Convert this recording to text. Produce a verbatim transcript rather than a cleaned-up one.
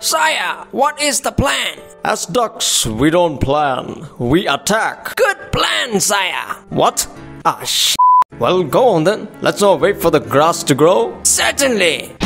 Sire, what is the plan? As ducks, we don't plan. We attack. Good plan, sire. What? Ah, sh**. Well, go on then. Let's not wait for the grass to grow. Certainly.